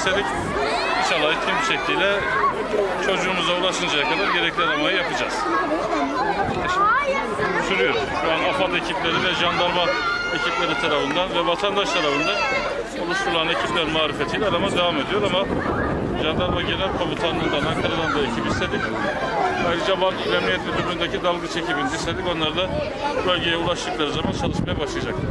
istedik. İnşallah etkin bir şekilde çocuğumuza ulaşıncaya kadar gerekli aramayı yapacağız. Sürüyor. Şu an AFAD ekipleri ve jandarma ekipleri tarafından ve vatandaş tarafından oluşturulan ekipler marifetiyle arama devam ediyor ama Jandarma Genel Komutanlığı'ndan, Ankara'dan da ekip istedik. Ayrıca Van İl Emniyet Müdürlüğü'ndeki dalgıç ekibini istedik. Onlar da bölgeye ulaştıkları zaman çalışmaya başlayacaklar.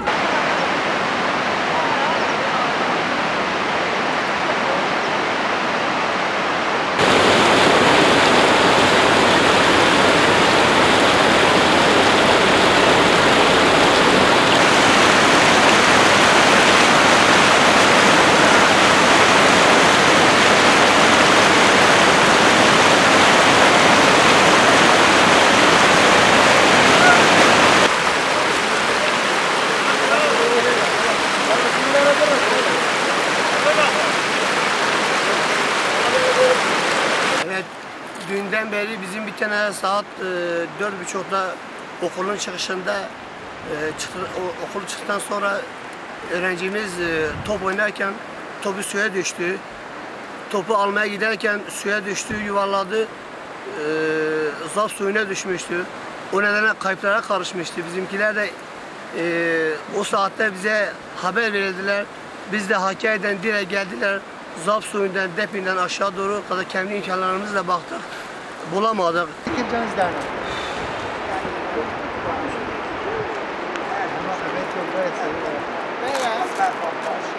Evet, dünden beri bizim bir tane saat 4.30'da okulun çıkışında okul çıktıktan sonra öğrencimiz top oynarken topu suya düştü. Topu almaya giderken suya düştü, yuvarladı. Zap suyuna düşmüştü. O nedenle kayıplara karışmıştı. Bizimkiler de o saatte bize haber verildiler. Biz de Hakkari'den direkt geldiler. Zap suyundan, depinden aşağı doğru kadar kendi imkanlarımızla baktık. Bulamadık. Kimseniz derler. Veya